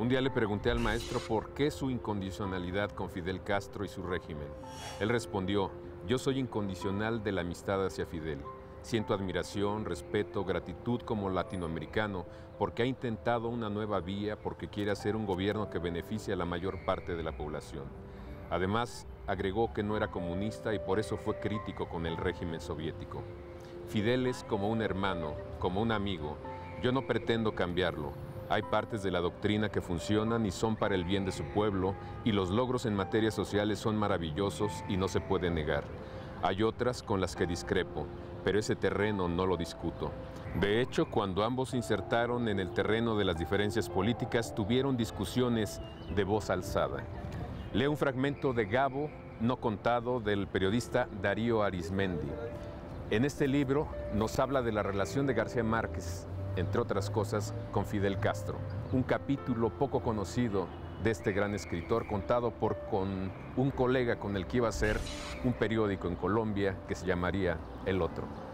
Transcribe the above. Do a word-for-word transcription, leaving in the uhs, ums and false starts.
Un día le pregunté al maestro por qué su incondicionalidad con Fidel Castro y su régimen. Él respondió: yo soy incondicional de la amistad hacia Fidel. Siento admiración, respeto, gratitud como latinoamericano porque ha intentado una nueva vía, porque quiere hacer un gobierno que beneficie a la mayor parte de la población. Además, agregó que no era comunista y por eso fue crítico con el régimen soviético. Fidel es como un hermano, como un amigo. Yo no pretendo cambiarlo. Hay partes de la doctrina que funcionan y son para el bien de su pueblo, y los logros en materias sociales son maravillosos y no se puede negar. Hay otras con las que discrepo, pero ese terreno no lo discuto. De hecho, cuando ambos se insertaron en el terreno de las diferencias políticas, tuvieron discusiones de voz alzada. Leo un fragmento de Gabo, no contado, del periodista Darío Arizmendi. En este libro nos habla de la relación de García Márquez, entre otras cosas, con Fidel Castro. Un capítulo poco conocido de este gran escritor, contado por con un colega con el que iba a hacer un periódico en Colombia que se llamaría El Otro.